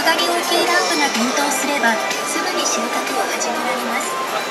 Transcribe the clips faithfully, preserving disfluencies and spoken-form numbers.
光 オーケー ランプが点灯すればすぐに収穫を始められます。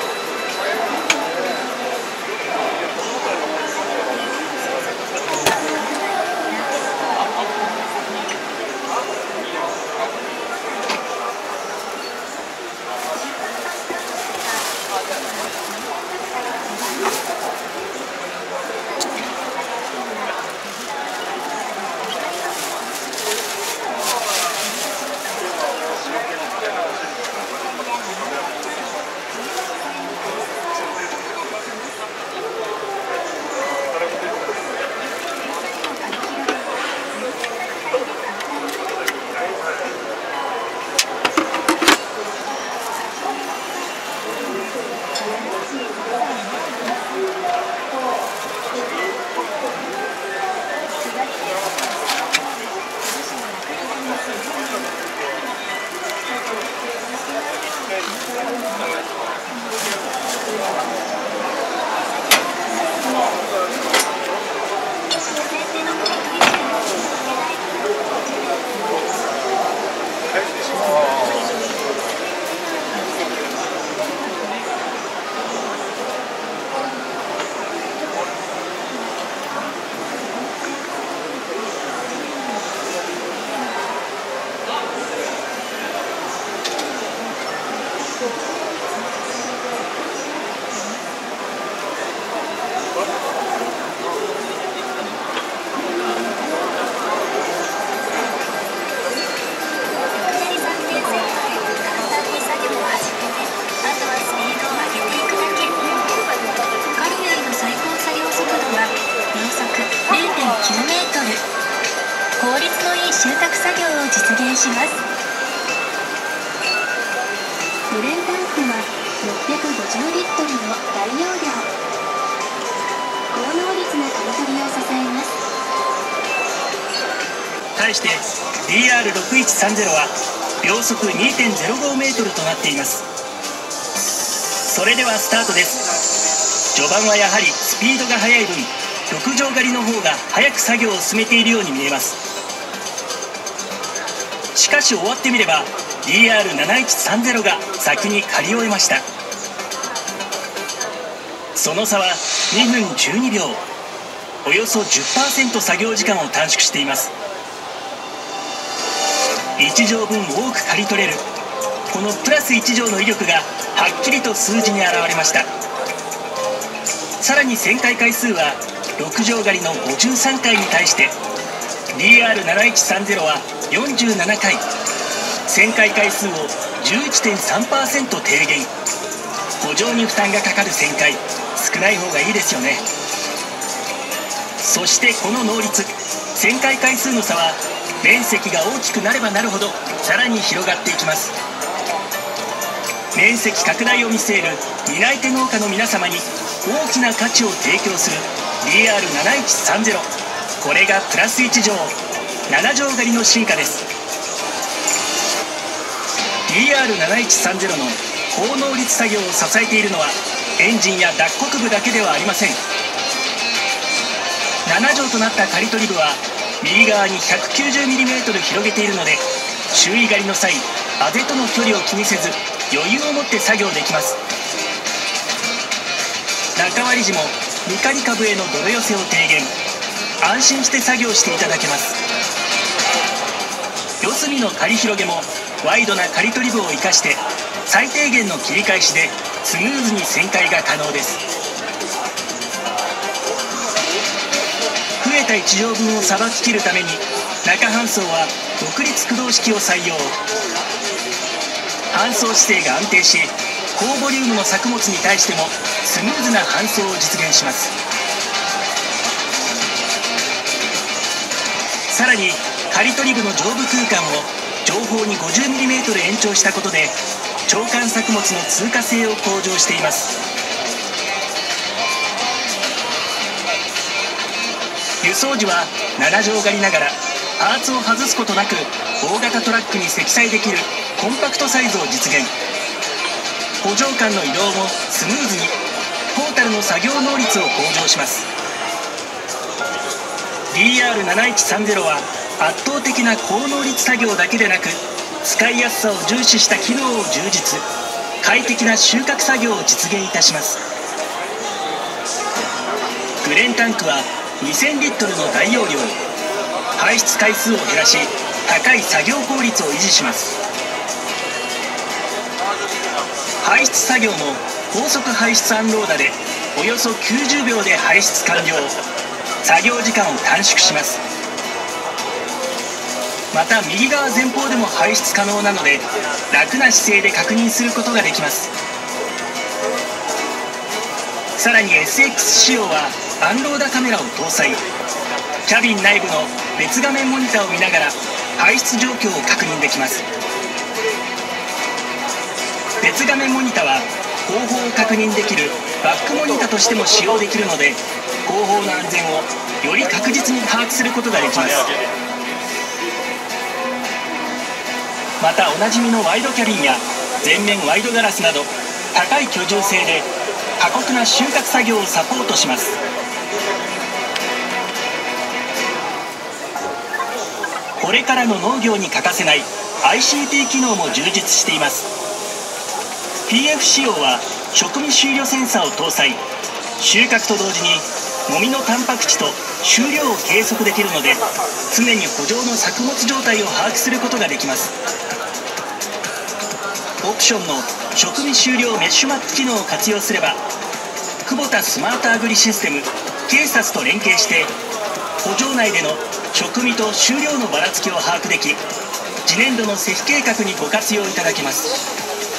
効率のいい収穫作業を実現します。ブレンタンクはろっぴゃくごじゅうリットルの大容量、高能率な刈り取りを支えます。 対して ディーアールろくいちさんゼロ は秒速 にてんゼロごメートルとなっています。それではスタートです。序盤はやはりスピードが速い分、ろくじょう狩りの方が早く作業を進めているように見えます。しかし終わってみれば ディーアールなないちさんゼロ が先に刈り終えました。その差はにふんじゅうにびょう、およそ じゅっパーセント 作業時間を短縮しています。いち畳分多く刈り取れる、このプラスいち畳の威力がはっきりと数字に現れました。さらに旋回回数はろく畳狩りのごじゅうさんかいに対して ディーアールなないちさんゼロ はよんじゅうななかい、旋回回数を じゅういってんさんパーセント 低減。補助に負担がかかる旋回、少ない方がいいですよね。そしてこの能率、旋回回数の差は面積が大きくなればなるほどさらに広がっていきます。面積拡大を見据える担い手農家の皆様に大きな価値を提供する ディーアールなないちさんゼロ、 これがプラスいち畳なな畳狩りの進化です。 ディーアールなないちさんゼロ の高能率作業を支えているのはエンジンや脱穀部だけではありません。なな畳となった刈り取り部は右側に ひゃくきゅうじゅうミリメートル 広げているので、周囲狩りの際あぜとの距離を気にせず余裕を持って作業できます。中割り時もニカリ株への泥寄せを低減、安心して作業していただけます。四隅の刈り広げもワイドな刈り取り部を生かして最低限の切り返しでスムーズに旋回が可能です。増えたいち畳分をさばききるために中搬送は独立駆動式を採用。搬送姿勢が安定し、高ボリュームの作物に対してもスムーズな搬送を実現します。さらに刈り取り部の上部空間を上方に ごじゅうミリメートル 延長したことで長管作物の通過性を向上しています。輸送時はなな畳狩りながらパーツを外すことなく大型トラックに積載できるコンパクトサイズを実現。補助間の移動もスムーズに、トータルの作業能率を向上します。 ディーアールなないちさんゼロ は圧倒的な高能率作業だけでなく使いやすさを重視した機能を充実、快適な収穫作業を実現いたします。グレンタンクはにせんリットルの大容量、排出回数を減らし高い作業効率を維持します。排出作業も高速排出アンローダでおよそきゅうじゅうびょうで排出完了、作業時間を短縮します。また右側前方でも排出可能なので楽な姿勢で確認することができます。さらに エスエックス 仕様はアンローダカメラを搭載、キャビン内部の別画面モニターを見ながら排出状況を確認できます。別画面モニターは後方を確認できるバックモニタとしても使用できるので、後方の安全をより確実に把握することができます。またおなじみのワイドキャビンや前面ワイドガラスなど高い居住性で過酷な収穫作業をサポートします。これからの農業に欠かせない アイシーティー 機能も充実しています。 ピーエフ 仕様は食味終了センサーを搭載、収穫と同時にもみのタンパク質と収量を計測できるので常に圃場の作物状態を把握することができます。オプションの食味終了メッシュマップ機能を活用すれば、クボタスマートアグリシステムケーサスと連携して圃場内での食味と収量のばらつきを把握でき、次年度の施肥計画にご活用いただけます。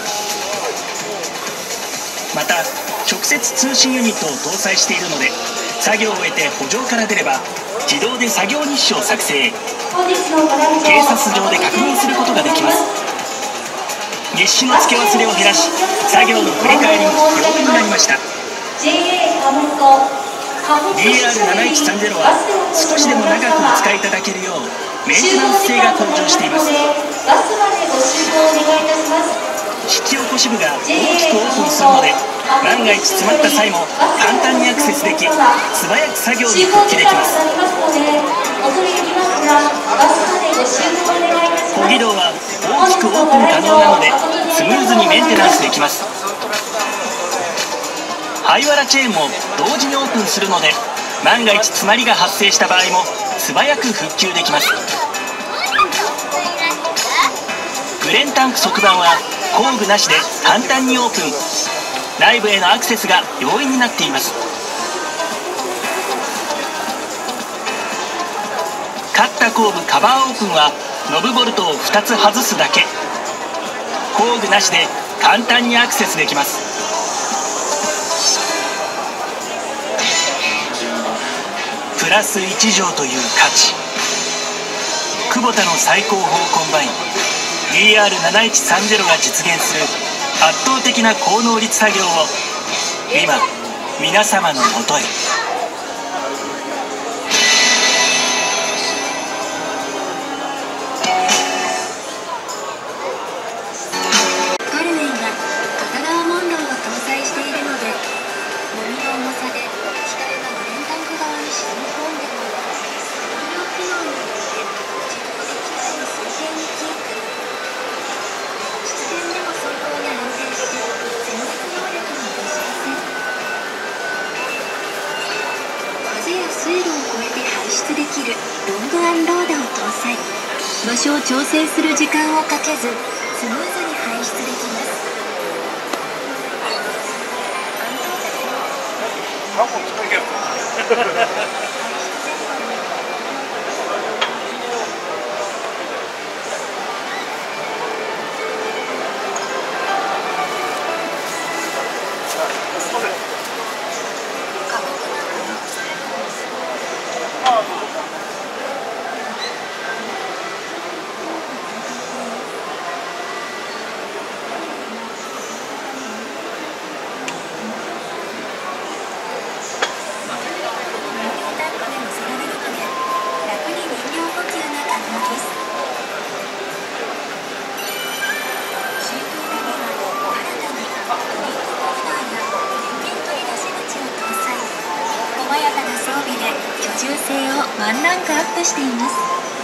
また直接通信ユニットを搭載しているので、作業を終えて圃場から出れば自動で作業日誌を作成、警察上で確認することができます。日誌の付け忘れを減らし、作業の振り返りも不要になりました。 ディーアールなないちさんゼロ は少しでも長くお使いいただけるようメンテナンス性が向上しています。引き起こし部が大きくオープンするので、万が一詰まった際も簡単にアクセスでき、素早く作業に復帰できます。保木道は大きくオープン可能なのでスムーズにメンテナンスできます。ハイワラチェーンも同時にオープンするので、万が一詰まりが発生した場合も素早く復旧できます。グレンタンク側板は工具なしで簡単にオープン、内部へのアクセスが容易になっています。カッタ後部カバーオープンはノブボルトをふたつ外すだけ、工具なしで簡単にアクセスできます。プラスいちじょうという価値、クボタの最高峰コンバイン ディーアールなないちさんゼロ が実現する圧倒的な高能率作業を今皆様のもとへ。 カルメンが片側モンローを搭載しているので、もみの重さで機体がグレンタンク側に沈み込んでも重要機能によって自動で機体の水平にキープ、湿原でも走行が安定して潜水能力も落としません。風や水路を越えて排出できるロングアンローダを搭載、場所を調整する時間をかけずスムーズに排出できます。細やかな装備で居住性をワンランクアップしています。